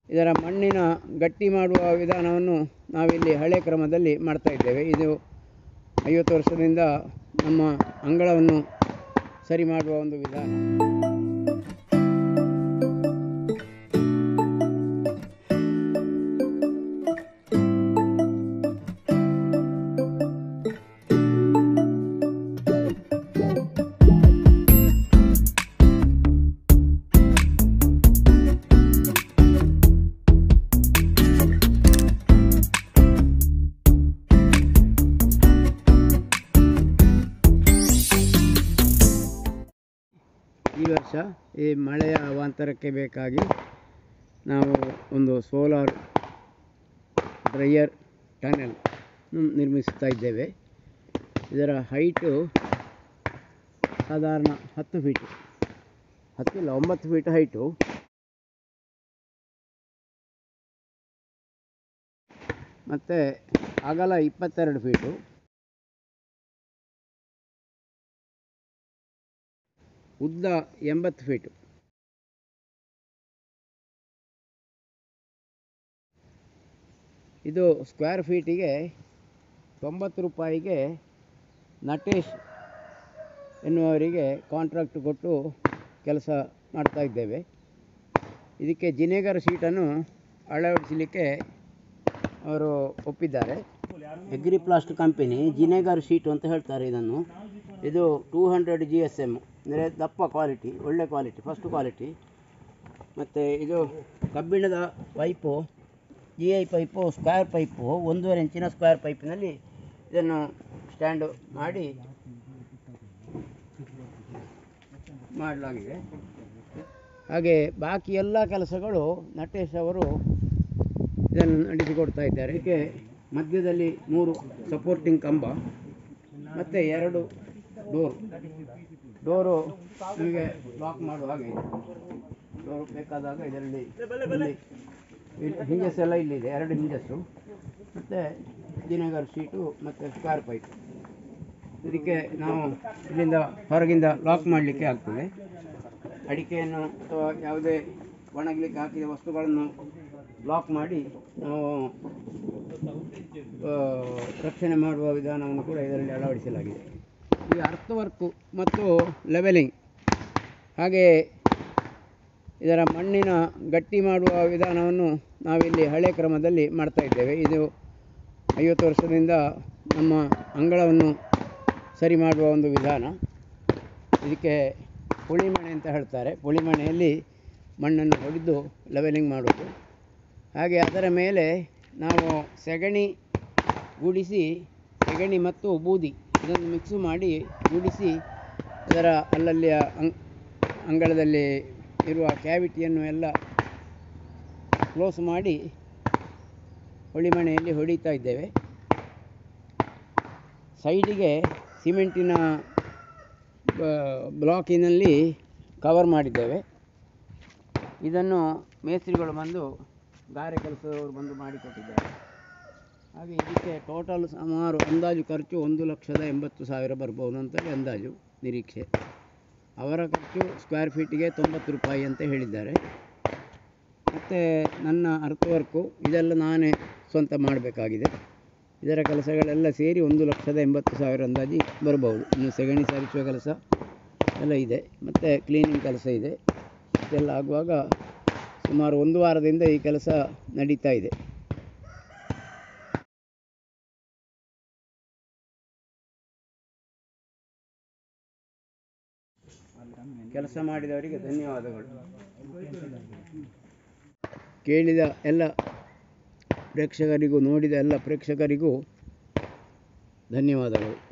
ಇದರ ಮಣ್ಣಿನ ಗಟ್ಟಿ ಮಾಡುವ ವಿಧಾನವನ್ನು ನಾವಿಲ್ಲಿ ಹಳೆ ಕ್ರಮದಲ್ಲಿ ಮಾಡ್ತಾ ಇದ್ದೇವೆ. ಇದು 50 ವರ್ಷದಿಂದ ನಮ್ಮ ಅಂಗಳವನ್ನು ಸರಿ ಮಾಡುವ ಒಂದು ವಿಧಾನ. ಈ ವರ್ಷ ಈ ಮಳೆಯ ಅವಾಂತರಕ್ಕೆ ಬೇಕಾಗಿ ನಾವು ಒಂದು ಸೋಲಾರ್ ಡ್ರೈಯರ್ ಟನೆಲ್ ನಿರ್ಮಿಸ್ತಾ ಇದ್ದೇವೆ. ಇದರ ಹೈಟು ಸಾಧಾರಣ 10 ಫೀಟು, 10 ಇಲ್ಲ 9 ಫೀಟ್ ಹೈಟು. ಮತ್ತು ಅಗಲ 22 ಫೀಟು. ಉದ್ದ 80 ಫೀಟು. ಇದು ಸ್ಕ್ವೇರ್ ಫೀಟಿಗೆ 90 ರೂಪಾಯಿಗೆ ನಟೇಶ್ ಎನ್ನುವವರಿಗೆ ಕಾಂಟ್ರಾಕ್ಟ್ ಕೊಟ್ಟು ಕೆಲಸ ಮಾಡ್ತಾ ಇದ್ದೇವೆ. ಇದಕ್ಕೆ ಜಿನೆಗರ್ ಶೀಟನ್ನು ಅಳವಡಿಸಲಿಕ್ಕೆ ಅವರು ಒಪ್ಪಿದ್ದಾರೆ. ಅಗ್ರಿಪ್ಲಾಸ್ಟ್ ಕಂಪನಿ ಜಿನೆಗರ್ ಶೀಟು ಅಂತ ಹೇಳ್ತಾರೆ ಇದನ್ನು. ಇದು 200 GSM ಅಂದರೆ ದಪ್ಪ ಕ್ವಾಲಿಟಿ, ಒಳ್ಳೆ ಕ್ವಾಲಿಟಿ, ಫಸ್ಟ್ ಕ್ವಾಲಿಟಿ. ಮತ್ತು ಇದು ಕಬ್ಬಿಣದ pipe, GI pipe, square pipe, 1.5 ಇಂಚಿನ ಸ್ಕ್ವೇರ್ ಪೈಪಿನಲ್ಲಿ ಇದನ್ನು ಸ್ಟ್ಯಾಂಡ್ ಮಾಡಿ ಮಾಡಲಾಗಿದೆ. ಹಾಗೆ ಬಾಕಿ ಎಲ್ಲ ಕೆಲಸಗಳು ನಟೇಶ್ ಅವರು ಇದನ್ನು ನಡೆಸಿಕೊಡ್ತಾ ಇದ್ದಾರೆ. ಇದಕ್ಕೆ ಮಧ್ಯದಲ್ಲಿ 3 ಸಪೋರ್ಟಿಂಗ್ ಕಂಬ ಮತ್ತು 2 ಡೋರು ನಿಮಗೆ ಲಾಕ್ ಮಾಡುವ ಹಾಗೆ ಇದೆ. ಡೋರು ಬೇಕಾದಾಗ ಇದರಲ್ಲಿ ಹಿಂಜಸ್ ಎಲ್ಲ ಇಲ್ಲಿದೆ, 2 ಹಿಂಜಸ್ಸು ಮತ್ತು ಜಿನೆಗರ್ ಶೀಟು ಮತ್ತು ಸ್ಕ್ವೇರ್ ಪೈಪ್. ಇದಕ್ಕೆ ನಾವು ಇಲ್ಲಿಂದ ಹೊರಗಿಂದ ಲಾಕ್ ಮಾಡಲಿಕ್ಕೆ ಆಗ್ತದೆ. ಅಡಿಕೆಯನ್ನು ಅಥವಾ ಯಾವುದೇ ಒಣಗಲಿಕ್ಕೆ ಹಾಕಿದ ವಸ್ತುಗಳನ್ನು ಲಾಕ್ ಮಾಡಿ ನಾವು ರಕ್ಷಣೆ ಮಾಡುವ ವಿಧಾನವನ್ನು ಕೂಡ ಇದರಲ್ಲಿ ಅಳವಡಿಸಲಾಗಿದೆ. ಈ ಅರ್ತ್ ವರ್ಕು ಮತ್ತು ಲೆವೆಲಿಂಗ್, ಹಾಗೆ ಇದರ ಮಣ್ಣಿನ ಗಟ್ಟಿ ಮಾಡುವ ವಿಧಾನವನ್ನು ನಾವಿಲ್ಲಿ ಹಳೆ ಕ್ರಮದಲ್ಲಿ ಮಾಡ್ತಾ ಇದ್ದೇವೆ. ಇದು 50 ವರ್ಷದಿಂದ ನಮ್ಮ ಅಂಗಳವನ್ನು ಸರಿ ಮಾಡುವ ಒಂದು ವಿಧಾನ. ಇದಕ್ಕೆ ಪುಳಿಮಣೆ ಅಂತ ಹೇಳ್ತಾರೆ. ಪುಳಿಮಣೆಯಲ್ಲಿ ಮಣ್ಣನ್ನು ಹೊಡೆದು ಲೆವೆಲಿಂಗ್ ಮಾಡೋದು. ಹಾಗೆ ಅದರ ಮೇಲೆ ನಾವು ಸೆಗಣಿ ಗೂಡಿಸಿ, ಸೆಗಣಿ ಮತ್ತು ಬೂದಿ ಇದನ್ನು ಮಿಕ್ಸು ಮಾಡಿ ಗೂಡಿಸಿ ಅದರ ಅಲ್ಲಲ್ಲಿಯ ಅಂಗಳದಲ್ಲಿ ಇರುವ ಕ್ಯಾವಿಟಿಯನ್ನು ಎಲ್ಲ ಕ್ಲೋಸ್ ಮಾಡಿ ಹೊಳಿಮಣೆಯಲ್ಲಿ ಹೊಡಿತಾ ಇದ್ದೇವೆ. ಸೈಡಿಗೆ ಸಿಮೆಂಟಿನ ಬ್ಲಾಕಿನಲ್ಲಿ ಕವರ್ ಮಾಡಿದ್ದೇವೆ. ಇದನ್ನು ಮೇಸ್ತ್ರಿಗಳು ಬಂದು, ಗಾರೆ ಕೆಲಸದವರು ಬಂದು ಮಾಡಿಕೊಟ್ಟಿದ್ದಾರೆ. ಹಾಗೆ ಇದಕ್ಕೆ ಟೋಟಲ್ ಸುಮಾರು ಅಂದಾಜು ಖರ್ಚು 1,80,000 ಬರ್ಬೋದು ಅಂತೇಳಿ ಅಂದಾಜು ನಿರೀಕ್ಷೆ. ಅವರ ಖರ್ಚು ಸ್ಕ್ವೇರ್ ಫೀಟಿಗೆ 90 ರೂಪಾಯಿ ಅಂತ ಹೇಳಿದ್ದಾರೆ. ಮತ್ತು ನನ್ನ ಅರ್ತ್ ವರ್ಕು ಇದೆಲ್ಲ ನಾನೇ ಸ್ವಂತ ಮಾಡಬೇಕಾಗಿದೆ. ಇದರ ಕೆಲಸಗಳೆಲ್ಲ ಸೇರಿ 1,80,000 ಅಂದಾಜು ಬರ್ಬೋದು. ಇನ್ನು ಸೆಗಣಿ ಸಾರಿಸುವ ಕೆಲಸ ಎಲ್ಲ ಇದೆ, ಮತ್ತು ಕ್ಲೀನಿಂಗ್ ಕೆಲಸ ಇದೆ. ಇದೆಲ್ಲ ಆಗುವಾಗ ಸುಮಾರು 1 ವಾರದಿಂದ ಈ ಕೆಲಸ ನಡೀತಾ ಇದೆ. ಕೆಲಸ ಮಾಡಿದವರಿಗೆ ಧನ್ಯವಾದಗಳು. ಕೇಳಿದ ಎಲ್ಲ ಪ್ರೇಕ್ಷಕರಿಗೂ, ನೋಡಿದ ಎಲ್ಲ ಪ್ರೇಕ್ಷಕರಿಗೂ ಧನ್ಯವಾದಗಳು.